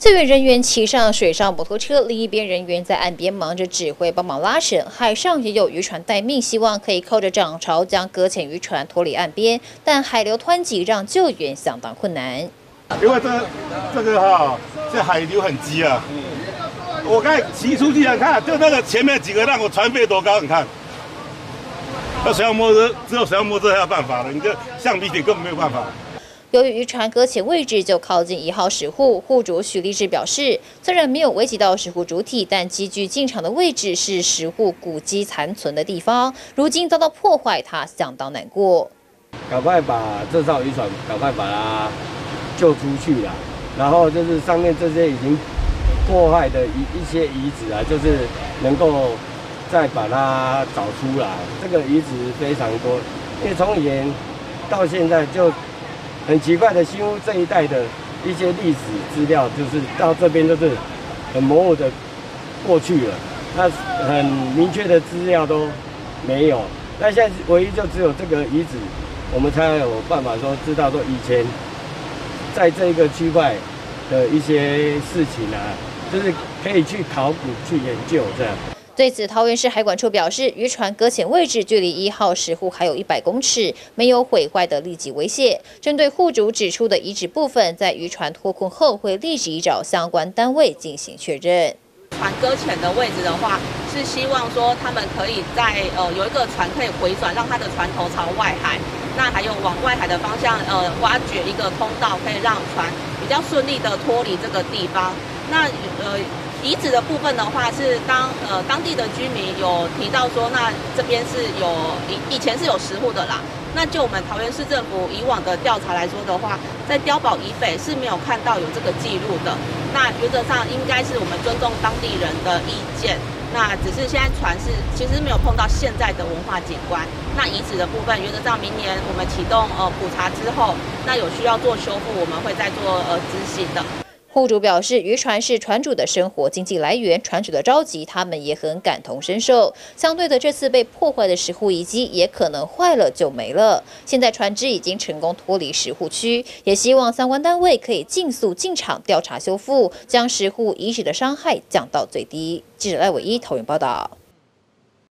救援人员骑上水上摩托车，另一边人员在岸边忙着指挥帮忙拉绳。海上也有渔船待命，希望可以靠着涨潮将搁浅渔船脱离岸边，但海流湍急，让救援相当困难。 因为这个这海流很急啊。我刚才骑出去啊，看就那个前面几个浪，我船飞多高，你看。那水上摩托车只有水上摩托车才有办法了，你这橡皮艇根本没有办法。 由于渔船搁浅位置就靠近1号石户，户主许立志表示，虽然没有危及到石户主体，但机具进场的位置是石户古迹残存的地方，如今遭到破坏，他相当难过。 赶快把这艘渔船赶快把它救出去啦，然后就是上面这些已经破坏的一些遗址啊，就是能够再把它找出来。这个遗址非常多，因为从以前到现在就。很奇怪的，新屋这一带的一些历史资料，就是到这边就是很模糊的过去了，那很明确的资料都没有。那现在唯一就只有这个遗址，我们才有办法说知道说以前在这个区块的一些事情啊，就是可以去考古去研究这样。 对此，桃园市海管处表示，渔船搁浅位置距离1号石户还有100公尺，没有毁坏的立即威胁。针对户主指出的遗址部分，在渔船脱困后会立即找相关单位进行确认。 船搁浅的位置的话，是希望说他们可以在有一个船可以回转，让它的船头朝外海，那还有往外海的方向挖掘一个通道，可以让船比较顺利的脱离这个地方。那遗址的部分的话，是当地的居民有提到说，那这边是有以前是有石户的啦。那就我们桃园市政府以往的调查来说的话，在碉堡以北是没有看到有这个记录的。那原则上应该是我们尊重当地人的意见。那只是现在船是其实没有碰到现在的文化景观。那遗址的部分，原则上明年我们启动普查之后，那有需要做修复，我们会再做执行的。 户主表示，渔船是船主的生活经济来源，船主的着急，他们也很感同身受。相对的，这次被破坏的石户遗迹也可能坏了就没了。现在船只已经成功脱离石户区，也希望相关单位可以尽速进场调查修复，将石户遗址的伤害降到最低。记者赖伟一桃园报道。